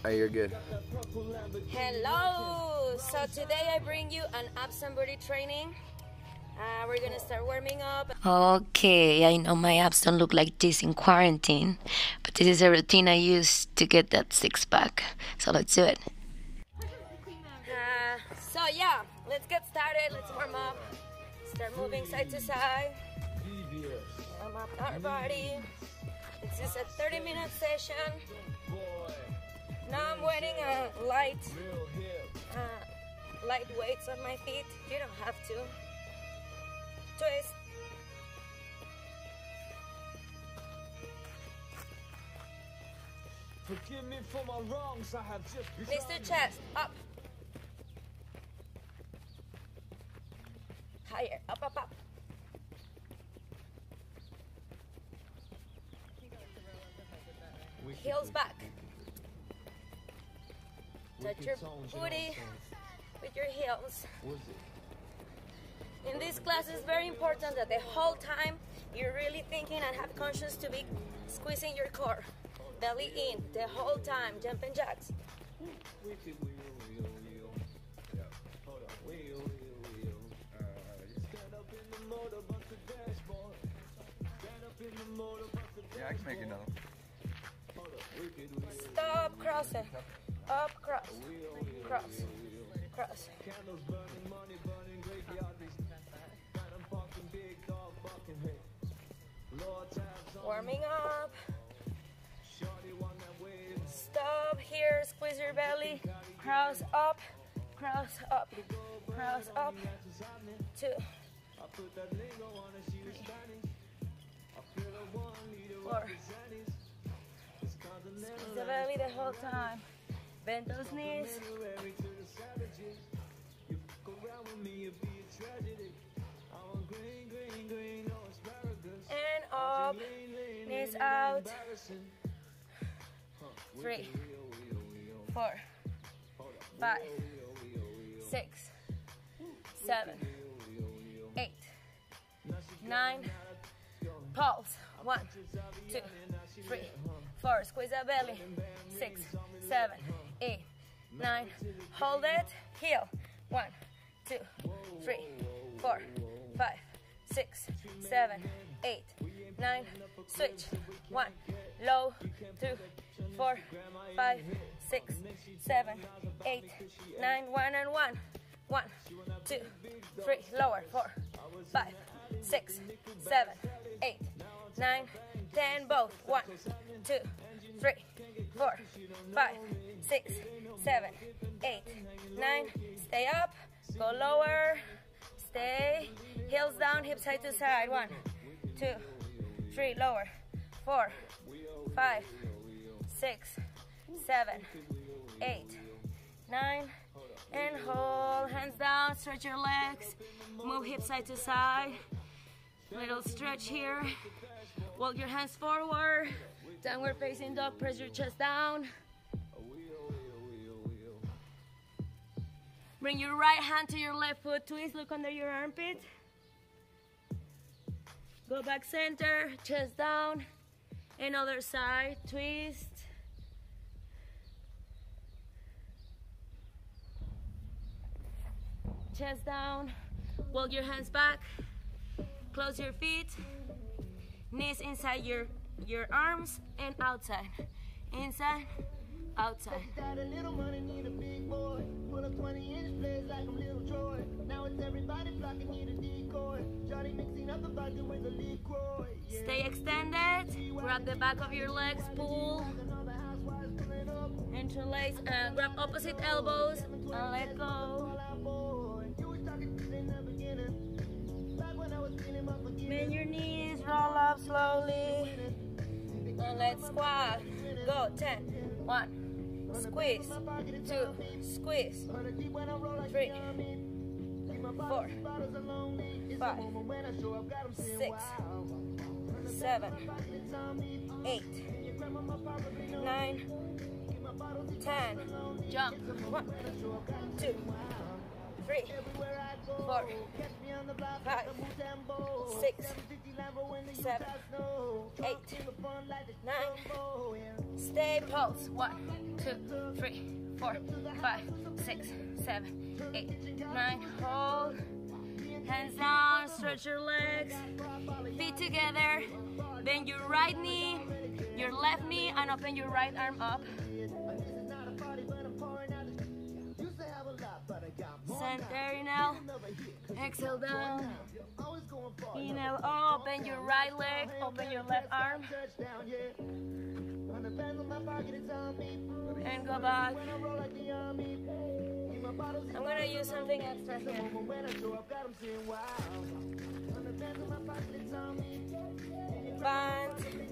You're good. Hello! So today I bring you an abs and body training. We're gonna start warming up. Okay, I know my abs don't look like this in quarantine, but this is a routine I use to get that six-pack. So let's do it. So yeah, let's get started. Let's warm up. Start moving side to side. Warm up our body. This is a 30-minute session. Now I'm wearing light weights on my feet. You don't have to. Twist. Forgive me for my wrongs, I have just Mr. Chest, up. Higher, up, up, up. Heels back. Touch your booty with your heels. In this class, it's very important that the whole time you're really thinking and have conscious to be squeezing your core. Belly in the whole time, jumping jacks. Yeah, I can make it now. Stop crossing. Up, cross. Cross. Cross. Warming up. Stop here, squeeze your belly. Cross up, cross up, cross up. 2, 4. Squeeze the belly the whole time. Bend those knees. And up, knees out. 3, 4, 5, 6, 7, 8, 9. Pulse. 1, 2, 3, 4. Squeeze that belly. 6, 7, 8, 9. Hold it. Heel. 1, 2, 3, 4, 5, 6, 7, 8, 9. Switch. 1. Low. 2, 4, 5, 6, 7, 8, 9. 1 and 1. 1, 2, 3. Lower. 4, 5, 6, 7, 8, 9, 10. Both. 1, 2, 3, 4, 5, 6, 7, 8, 9. Stay up. Go lower. Stay. Heels down. Hips side to side. 1, 2, 3. Lower. 4, 5, 6, 7, 8, 9. And hold. Hands down. Stretch your legs. Move hips side to side. Little stretch here. Walk your hands forward. Downward facing dog. Press your chest down. Bring your right hand to your left foot. Twist. Look under your armpit. Go back center. Chest down. Another side. Twist. Chest down. Walk your hands back. Close your feet. Knees inside your arms and outside. Inside, outside. Stay extended. Grab the back of your legs. Pull. Interlace. Grab opposite elbows and let go. Bend your knees, roll up slowly. And let's squat. Go. 10. 1. Squeeze. 2. Squeeze. 3. 4. 5. 6. 7. 8. 9. 10. Jump. 1, 2, 3, 4, 5, 6, 7, 8, 9. Stay pulse. 1, 2, 3, 4, 5, 6, 7, 8, 9. Hold. Hands down. Stretch your legs. Feet together. Bend your right knee, your left knee, and open your right arm up. Center, inhale. Exhale down. Inhale, open your right leg, open your left arm. And go back. I'm gonna use something extra here. Band.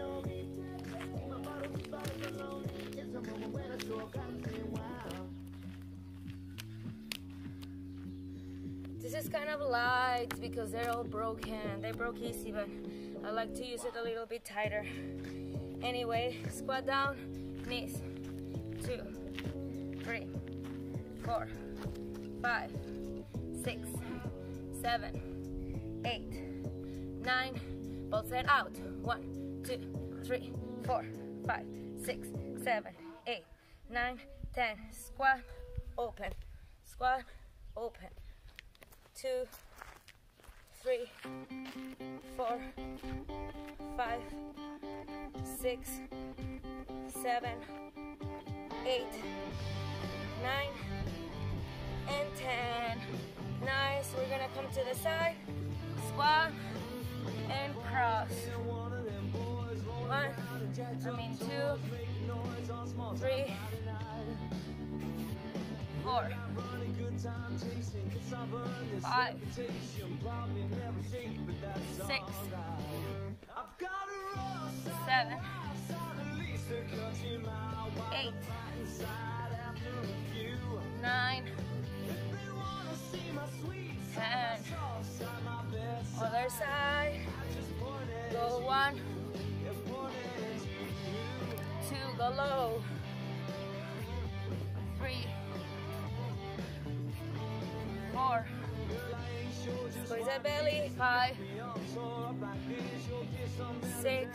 This is kind of light because they're all broken. They broke easy, but I like to use it a little bit tighter. Anyway, squat down, knees. 2, 3, 4, 5, 6, 7, 8, 9. Both side out. 1, 2, 3, 4, 5, 6, 7, 8, 9, 10. Squat, open. Squat, open. 2, 3, 4, 5, 6, 7, 8, 9, and 10. Nice. We're gonna come to the side. Squat and cross. 1, 2, 3, 4, 5, 6, 7, 8, 9, 10. Other side. Go 1, 2, go low. 3, 4, squeeze that belly. 5, 6,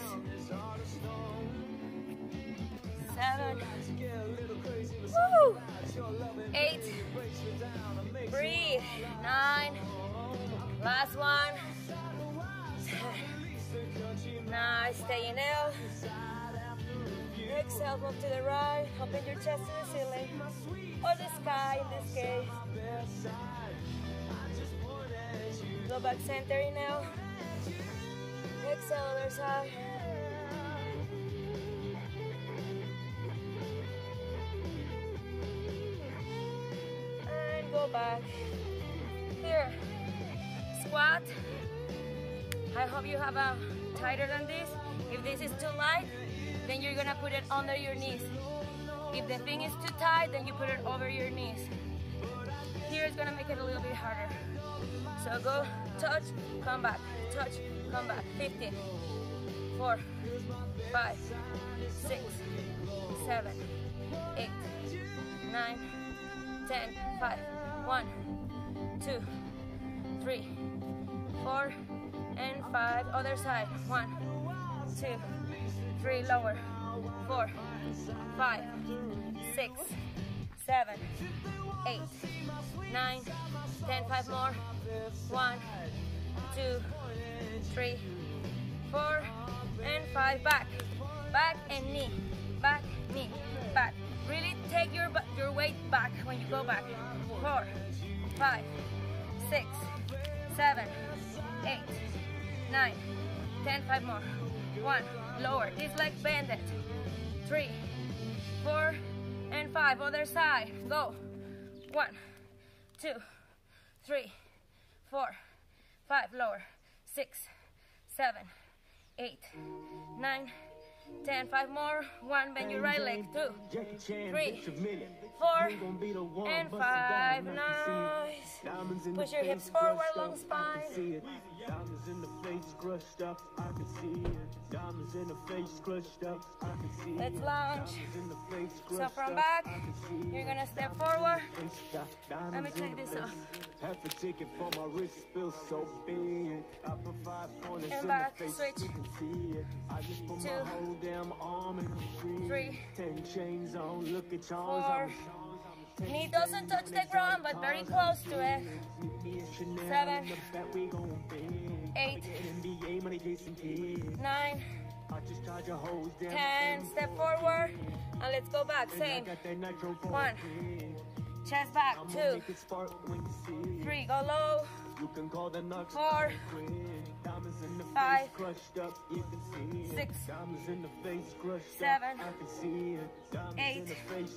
7, woo, 8, breathe, 9, last one, 10. Nice, stay inhale. Exhale, move to the right, open your chest to the ceiling, or the sky in this case. Go back center, inhale. Exhale, other side. And go back. Here, squat. I hope you have a tighter than this. If this is too light, then you're gonna put it under your knees. If the thing is too tight, then you put it over your knees. Here is gonna make it a little bit harder. So go, touch, come back, touch, come back. 15, 4, 5, 6, 7, 8, 9, 10, 5, 1, 2, 3, 4, and 5. Other side. 1, 2, 3, lower. 4, 5, 6, 7, 8, 9, 10, 5 more. 1, 2, 3, 4, and 5. Back, back and knee, back, knee, back. Really take your weight back when you go back. 4, 5, 6, 7, 8, 9, 10, 5 more. 1, lower, this leg bend it. 3, 4, and 5. Other side. Go. 1, 2, 3, 4, 5. Lower. 6, 7, 8, 9, 10. 5 more. 1. Bend your right leg. 2, 3, 4, and 5. Nice. Push your hips forward, long spine. Diamonds in the face crushed up, I can see it. Diamonds in the face crushed up, I can see it. Let's lunge. So from back, You're gonna step forward. Let me take this off. Half a ticket for my wrist feels so big. I put 5 pointers And in back, the face, switch. you can see it. I just put 2, my whole damn arm in the street. 3, 10 chains on, look at 4. y'all. Knee doesn't touch the ground, but very close to it. 7, 8, 9, 10. Step forward, and let's go back. Same. 1. Chest back. 2, 3. Go low. 4, 5, 6, 7, 8,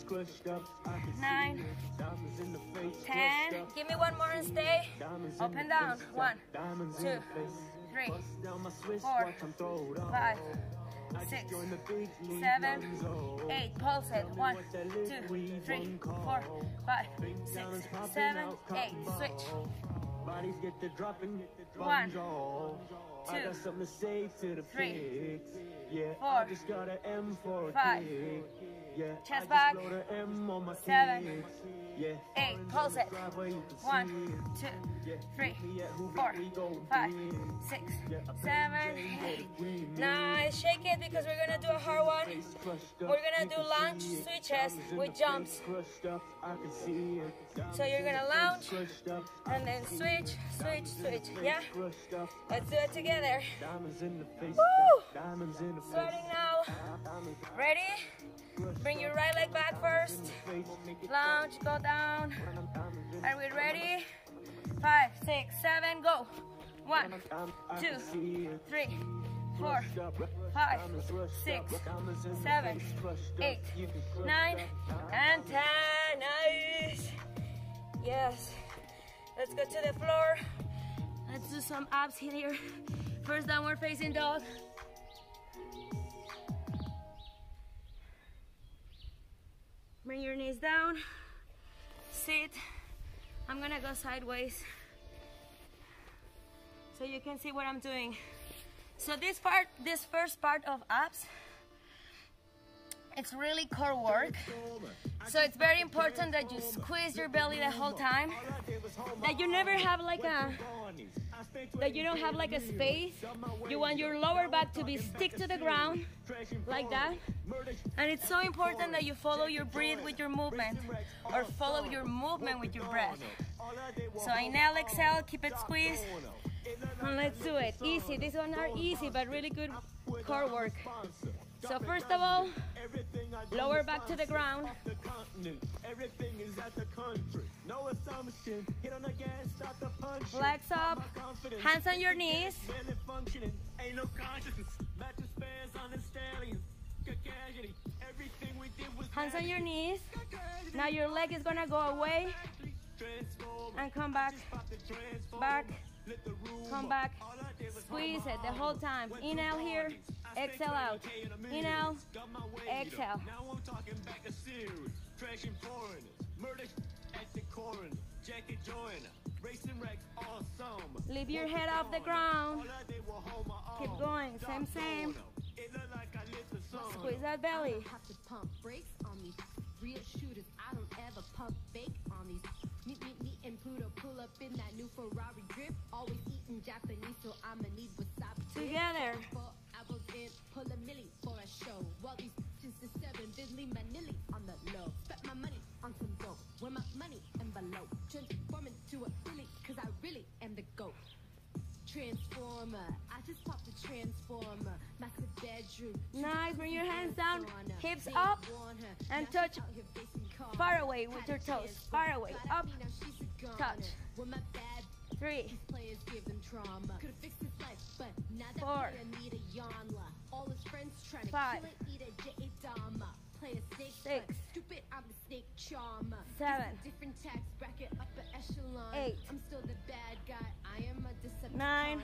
9, 10. Give me one more and stay. Up and down. 1, 2, 3, 4, 5, 6, 7, 8. Pulse it. 1, 2, 3, 4, 5, 6, 7, 8. Switch. Bodies get the dropping, 1, 2, I got something to say to the 3, pigs. Yeah, 4, I just got an M for a 5. kick. Yeah, Chest I back. just wrote an M on my 7, kicks. Yeah, 8. Pulse it. 1, 2, 3, 4, 5, 6, 7, 8. Nice. Shake it because we're gonna do a hard one. We're gonna do lunge switches with jumps. So you're gonna lounge and then switch, switch, switch. Yeah? Let's do it together. Woo! Starting now. Ready? Bring your right leg back first. Lounge, go down. Are we ready? 5, 6, 7, go. 1, 2, 3, 4, 5, 6, 7, 8, 9, and 10. Nice. Yes. Let's go to the floor. Let's do some abs here. First downward facing dog. Bring your knees down. Sit. I'm gonna go sideways so you can see what I'm doing. So this first part of abs, it's really core work. So it's very important that you squeeze your belly the whole time, that you never have like that you don't have like a space. You want your lower back to be stick to the ground like that. And it's so important that you follow your breath with your movement, or follow your movement with your breath. So inhale, exhale, keep it squeezed. And let's do it. Easy. These ones are easy, but really good core work. So first of all, lower back to the ground. Legs up, hands on your knees. Hands on your knees. Now your leg is gonna go away and come back, back, come back. Squeeze it the whole time. Inhale here, exhale out. Inhale, exhale. Leave your head off the ground. Keep going, same. Squeeze that belly. Have to pump brakes on these real shooters. I don't ever pump fake on these. Meet and pull up in that new Ferrari drip. Always eating Japanese, so I'ma need wasabi. Together. 4 apples in, pull a milli for a show. While these since the 7 Disney Manili on the low. Spent my money on some dope. Where my money envelope. Transform into a Billy, cause I really am the GOAT. Transformer, I just popped the transformer. Massive bedroom. Nice, bring your hands down, hips up, and touch far away with your toes. Far away, up, touch. 3, 4, 5, 6, 7, 8, 9,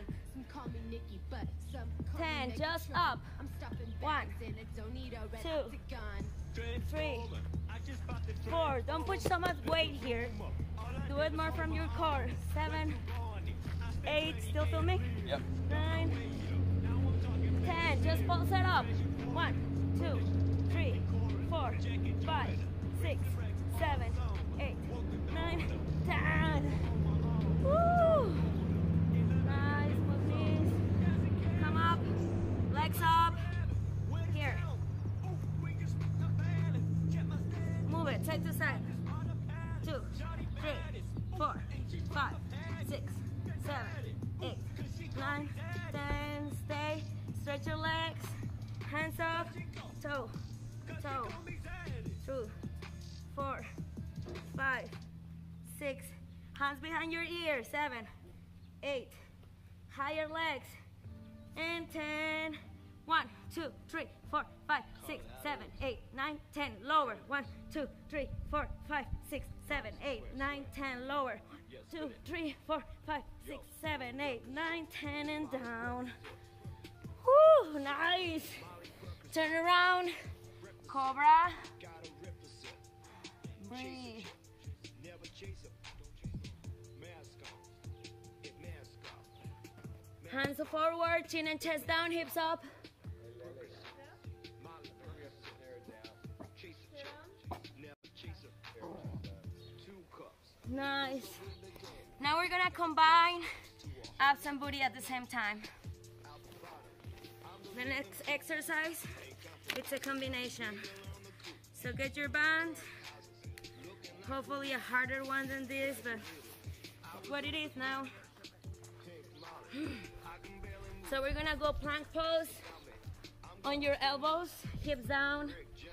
10. Just up. 1, 2, 3, 4. Don't put so much weight here. Do it more from your core. 7, 8. Still filming? Yep. 9, 10. Just pulse it up. 1, 2, 3, 4, 5, 6, side to side. 2, 3, 4, 5, 6, 7, 8, 9, 10. Stay. Stretch your legs. Hands up. Toe. Toe. 2, 4, 5, 6. Hands behind your ears. 7, 8. Higher legs. And 10. 1, 2, 3, 4, 5, 6, 7, 8, 9, 10. Lower. 1, 2, 3, 4, 5, 6, 7, 8, 9, 10. Lower. 2, 3, 4, 5, 6, 7, 8, 9, 10, and down. Woo, nice. Turn around. Cobra. Breathe. Hands forward, chin and chest down, hips up. Nice. Now we're gonna combine abs and booty at the same time. The next exercise, it's a combination. So get your band. Hopefully a harder one than this, but it's what it is now. So we're gonna go plank pose on your elbows, hips down.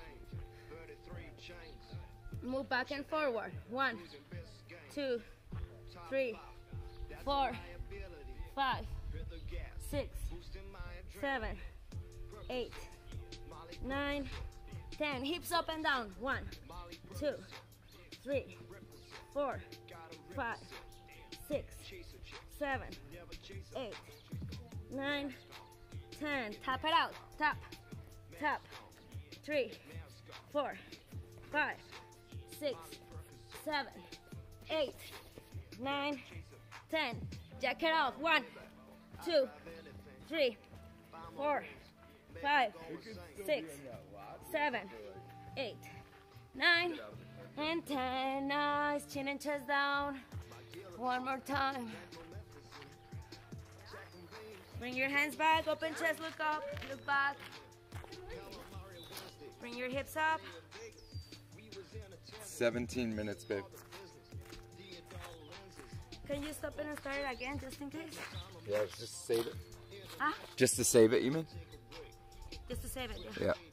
Move back and forward. 1, 2, 3, 4, 5, 6, 7, 8, 9, 10. Hips up and down. 1, 2, 3, 4, 5, 6, 7, 8, 9, 10. Tap it out. Tap, tap. 3, 4, 5, 6, 7, 8, 9, 10. Jack it off. 1, 2, 3, 4, 5, 6, 7, 8, 9, and 10. Nice. Chin and chest down. One more time. Bring your hands back. Open chest. Look up. Look back. Bring your hips up. 17 minutes, babe. Can you stop it and start it again, just in case? Yeah, just save it. Huh? Just to save it, you mean? Just to save it, Yeah.